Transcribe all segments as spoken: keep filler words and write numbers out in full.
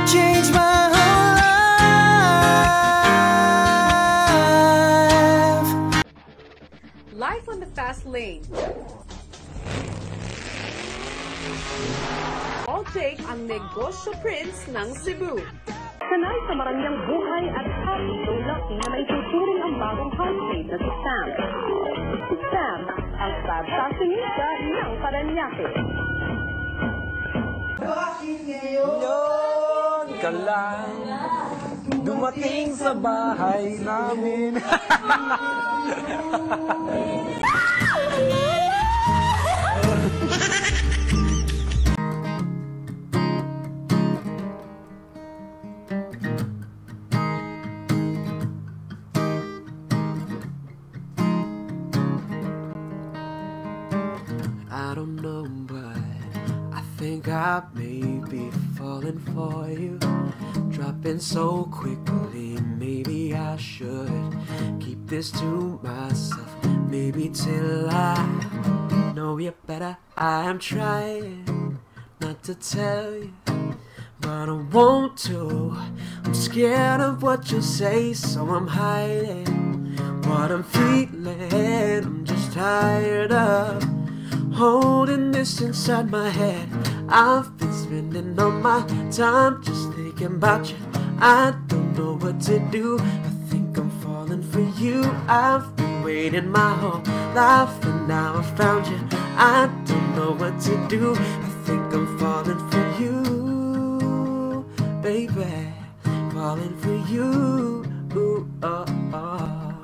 change my whole life. Life on the fast lane. All take ang Negosyo Prince ng Cebu. Sanay sa marangyang buhay at happy go lucky na maituturing ang bagong housemate na si Sam. Si Sam, ang sad fashionista ng Paranaque. Bakit ngayon ka lang dumating sa bahay namin? I don't know, but I think I may be falling for you. Dropping so quickly, maybe I should keep this to myself. Maybe till I know you better. I am trying not to tell you, but I want to. I'm scared of what you'll say, so I'm hiding what I'm feeling. I'm just tired of holding this inside my head. I've been spending all my time just thinking about you. I don't know what to do. I think I'm falling for you. I've been waiting my whole life and now I found you. I don't know what to do. I think I'm falling for you, baby. Falling for you. Ooh, oh, oh.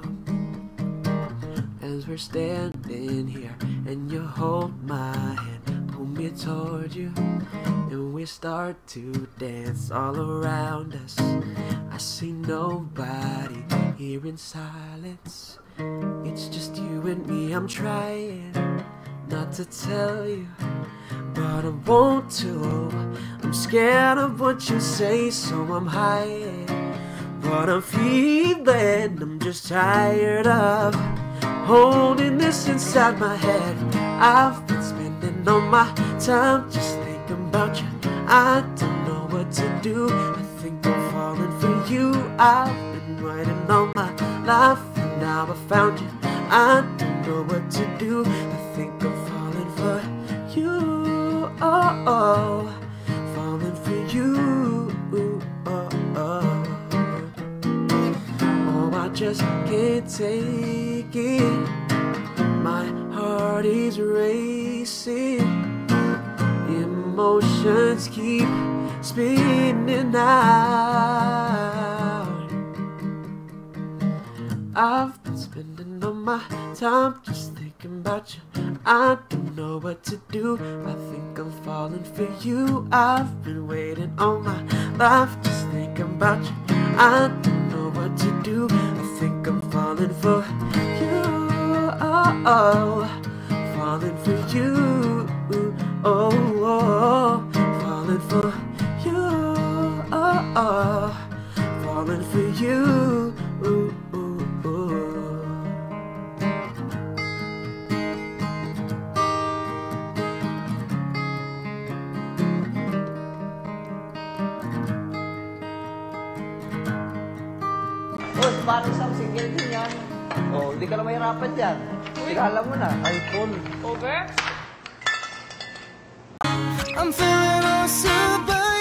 As we're standing here and you hold my hand, pull me toward you, and we start to dance all around us. I see nobody here in silence. It's just you and me. I'm trying not to tell you, but I want to. I'm scared of what you say, so I'm hiding what I'm feeling. I'm just tired of holding this inside my head. I've been spending all my time just thinking about you. I don't know what to do. I think I'm falling for you. I've been waiting all my life and now I found you. I don't know what to do. I think I'm falling for you. Oh, oh. Falling for you. Oh, oh. Oh, I just can't take it. My heart is racing. Emotions keep spinning out. I've been spending all my time just thinking about you. I don't know what to do. I think I'm falling for you. I've been waiting all my life just thinking about you. I don't know what to do. I think I'm falling for you. Oh, oh. Falling for you. Oh, oh. Falling for you. Oh, oh. Falling for you. Ooh, ooh, ooh. Oh, paano isang single din yan? Oh, hindi ka na mahirapan dyan. Kilala mo na, iPhone. Over? I'm feeling all super